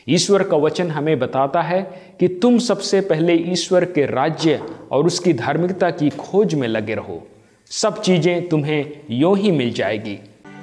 ईश्वर का वचन हमें बताता है कि तुम सबसे पहले ईश्वर के राज्य और उसकी धार्मिकता की खोज में लगे रहो, सब चीजें तुम्हें यूं ही मिल जाएगी।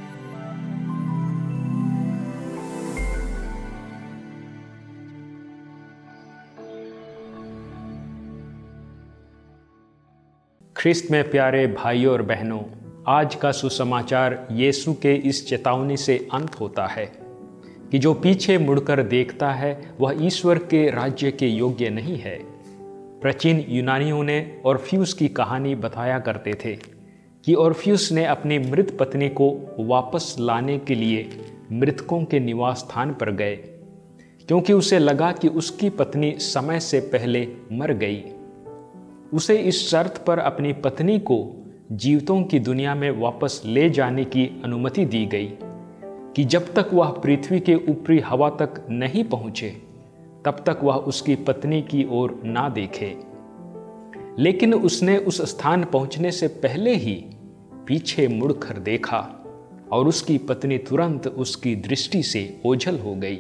ख्रिस्त में प्यारे भाइयों और बहनों, आज का सुसमाचार यीशु के इस चेतावनी से अंत होता है कि जो पीछे मुड़कर देखता है वह ईश्वर के राज्य के योग्य नहीं है। प्राचीन यूनानियों ने ऑर्फ्यूस की कहानी बताया करते थे कि ऑर्फ्यूस ने अपनी मृत पत्नी को वापस लाने के लिए मृतकों के निवास स्थान पर गए, क्योंकि उसे लगा कि उसकी पत्नी समय से पहले मर गई। उसे इस शर्त पर अपनी पत्नी को जीवितों की दुनिया में वापस ले जाने की अनुमति दी गई कि जब तक वह पृथ्वी के ऊपरी हवा तक नहीं पहुंचे तब तक वह उसकी पत्नी की ओर ना देखे। लेकिन उसने उस स्थान पहुंचने से पहले ही पीछे मुड़कर देखा और उसकी पत्नी तुरंत उसकी दृष्टि से ओझल हो गई।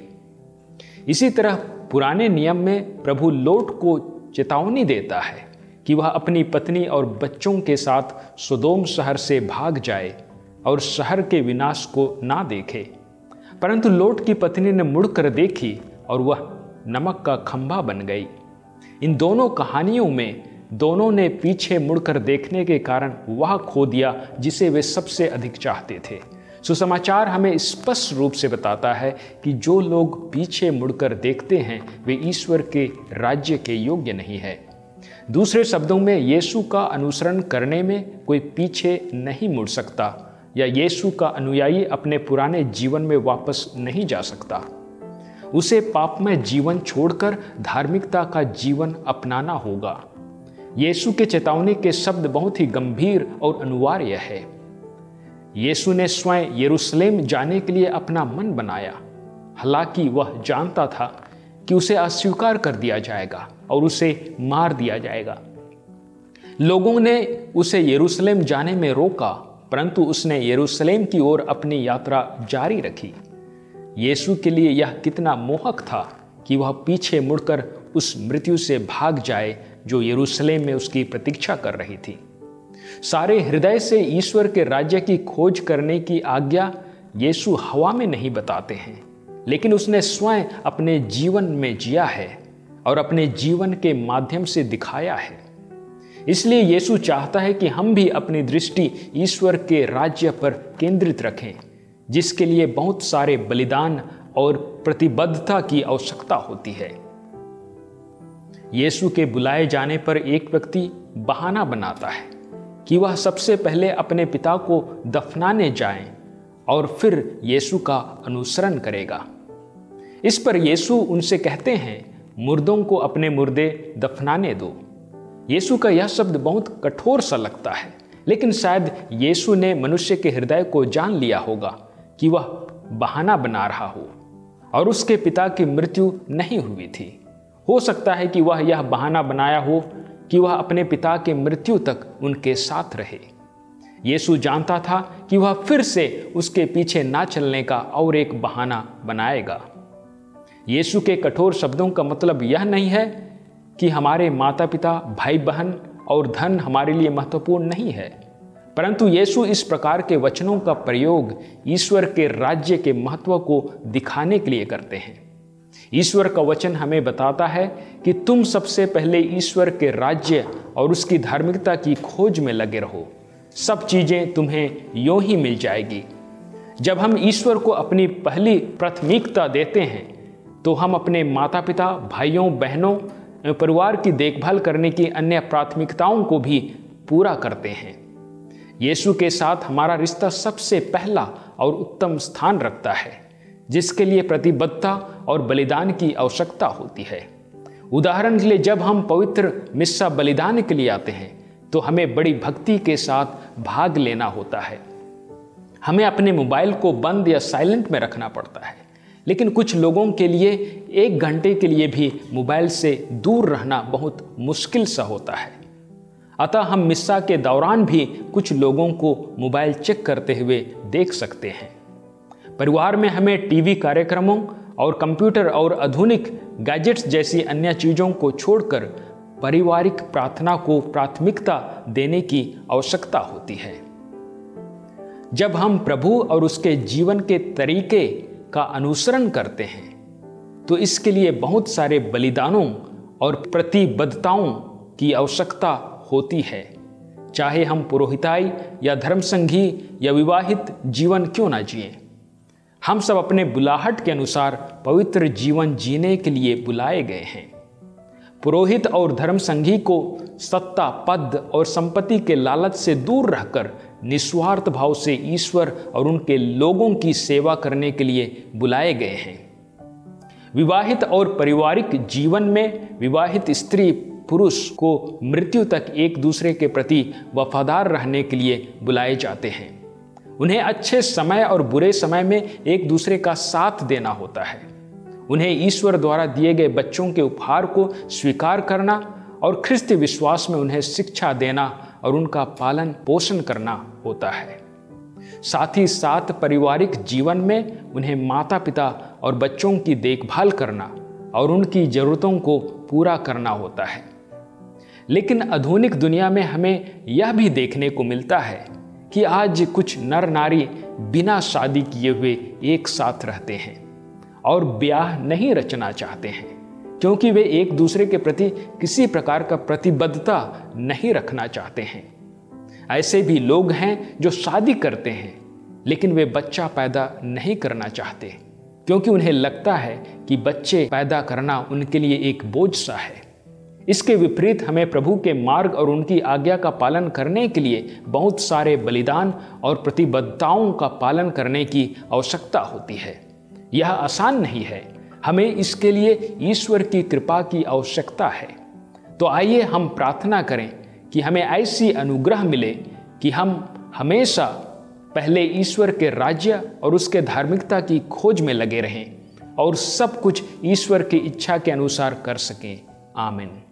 इसी तरह पुराने नियम में प्रभु लोट को चेतावनी देता है कि वह अपनी पत्नी और बच्चों के साथ सोदोम शहर से भाग जाए और शहर के विनाश को ना देखे। परंतु लोट की पत्नी ने मुड़कर देखी और वह नमक का खंभा बन गई। इन दोनों कहानियों में दोनों ने पीछे मुड़कर देखने के कारण वह खो दिया जिसे वे सबसे अधिक चाहते थे। सुसमाचार हमें स्पष्ट रूप से बताता है कि जो लोग पीछे मुड़कर देखते हैं वे ईश्वर के राज्य के योग्य नहीं है। दूसरे शब्दों में, यीशु का अनुसरण करने में कोई पीछे नहीं मुड़ सकता या यीशु का अनुयायी अपने पुराने जीवन में वापस नहीं जा सकता। उसे पापमय जीवन छोड़कर धार्मिकता का जीवन अपनाना होगा। यीशु के चेतावनी के शब्द बहुत ही गंभीर और अनिवार्य है। यीशु ने स्वयं यरूशलेम जाने के लिए अपना मन बनाया, हालांकि वह जानता था कि उसे अस्वीकार कर दिया जाएगा और उसे मार दिया जाएगा। लोगों ने उसे यरूशलेम जाने में रोका, परंतु उसने यरूशलेम की ओर अपनी यात्रा जारी रखी। यीशु के लिए यह कितना मोहक था कि वह पीछे मुड़कर उस मृत्यु से भाग जाए जो यरूशलेम में उसकी प्रतीक्षा कर रही थी। सारे हृदय से ईश्वर के राज्य की खोज करने की आज्ञा यीशु हवा में नहीं बताते हैं, लेकिन उसने स्वयं अपने जीवन में जिया है और अपने जीवन के माध्यम से दिखाया है। इसलिए यीशु चाहता है कि हम भी अपनी दृष्टि ईश्वर के राज्य पर केंद्रित रखें, जिसके लिए बहुत सारे बलिदान और प्रतिबद्धता की आवश्यकता होती है। यीशु के बुलाए जाने पर एक व्यक्ति बहाना बनाता है कि वह सबसे पहले अपने पिता को दफनाने जाए और फिर यीशु का अनुसरण करेगा। इस पर यीशु उनसे कहते हैं, मुर्दों को अपने मुर्दे दफनाने दो। यीशु का यह शब्द बहुत कठोर सा लगता है, लेकिन शायद यीशु ने मनुष्य के हृदय को जान लिया होगा कि वह बहाना बना रहा हो और उसके पिता की मृत्यु नहीं हुई थी। हो सकता है कि वह यह बहाना बनाया हो कि वह अपने पिता के मृत्यु तक उनके साथ रहे। यीशु जानता था कि वह फिर से उसके पीछे ना चलने का और एक बहाना बनाएगा। यीशु के कठोर शब्दों का मतलब यह नहीं है कि हमारे माता पिता, भाई बहन और धन हमारे लिए महत्वपूर्ण नहीं है, परंतु यीशु इस प्रकार के वचनों का प्रयोग ईश्वर के राज्य के महत्व को दिखाने के लिए करते हैं। ईश्वर का वचन हमें बताता है कि तुम सबसे पहले ईश्वर के राज्य और उसकी धार्मिकता की खोज में लगे रहो, सब चीजें तुम्हें यूं ही मिल जाएगी। जब हम ईश्वर को अपनी पहली प्राथमिकता देते हैं तो हम अपने माता पिता, भाइयों बहनों, परिवार की देखभाल करने की अन्य प्राथमिकताओं को भी पूरा करते हैं। यीशु के साथ हमारा रिश्ता सबसे पहला और उत्तम स्थान रखता है, जिसके लिए प्रतिबद्धता और बलिदान की आवश्यकता होती है। उदाहरण के लिए, जब हम पवित्र मिस्सा बलिदान के लिए आते हैं तो हमें बड़ी भक्ति के साथ भाग लेना होता है। हमें अपने मोबाइल को बंद या साइलेंट में रखना पड़ता है, लेकिन कुछ लोगों के लिए 1 घंटे के लिए भी मोबाइल से दूर रहना बहुत मुश्किल सा होता है। अतः हम मिस्सा के दौरान भी कुछ लोगों को मोबाइल चेक करते हुए देख सकते हैं। परिवार में हमें टीवी कार्यक्रमों और कंप्यूटर और आधुनिक गैजेट्स जैसी अन्य चीज़ों को छोड़कर पारिवारिक प्रार्थना को प्राथमिकता देने की आवश्यकता होती है। जब हम प्रभु और उसके जीवन के तरीके का अनुसरण करते हैं तो इसके लिए बहुत सारे बलिदानों और प्रतिबद्धताओं की आवश्यकता होती है, चाहे हम पुरोहिताई या धर्मसंघी या विवाहित जीवन क्यों ना जिएं। हम सब अपने बुलाहट के अनुसार पवित्र जीवन जीने के लिए बुलाए गए हैं। पुरोहित और धर्मसंघी को सत्ता, पद और संपत्ति के लालच से दूर रहकर निस्वार्थ भाव से ईश्वर और उनके लोगों की सेवा करने के लिए बुलाए गए हैं। विवाहित और पारिवारिक जीवन में विवाहित स्त्री पुरुष को मृत्यु तक एक दूसरे के प्रति वफादार रहने के लिए बुलाए जाते हैं। उन्हें अच्छे समय और बुरे समय में एक दूसरे का साथ देना होता है। उन्हें ईश्वर द्वारा दिए गए बच्चों के उपहार को स्वीकार करना और ख्रिस्ती विश्वास में उन्हें शिक्षा देना और उनका पालन पोषण करना होता है। साथ ही साथ पारिवारिक जीवन में उन्हें माता पिता और बच्चों की देखभाल करना और उनकी ज़रूरतों को पूरा करना होता है। लेकिन आधुनिक दुनिया में हमें यह भी देखने को मिलता है कि आज कुछ नर नारी बिना शादी किए हुए एक साथ रहते हैं और ब्याह नहीं रचना चाहते हैं, क्योंकि वे एक दूसरे के प्रति किसी प्रकार का प्रतिबद्धता नहीं रखना चाहते हैं। ऐसे भी लोग हैं जो शादी करते हैं लेकिन वे बच्चा पैदा नहीं करना चाहते, क्योंकि उन्हें लगता है कि बच्चे पैदा करना उनके लिए एक बोझ सा है। इसके विपरीत हमें प्रभु के मार्ग और उनकी आज्ञा का पालन करने के लिए बहुत सारे बलिदान और प्रतिबद्धताओं का पालन करने की आवश्यकता होती है। यह आसान नहीं है, हमें इसके लिए ईश्वर की कृपा की आवश्यकता है। तो आइए हम प्रार्थना करें कि हमें ऐसी अनुग्रह मिले कि हम हमेशा पहले ईश्वर के राज्य और उसके धार्मिकता की खोज में लगे रहें और सब कुछ ईश्वर की इच्छा के अनुसार कर सकें। आमीन।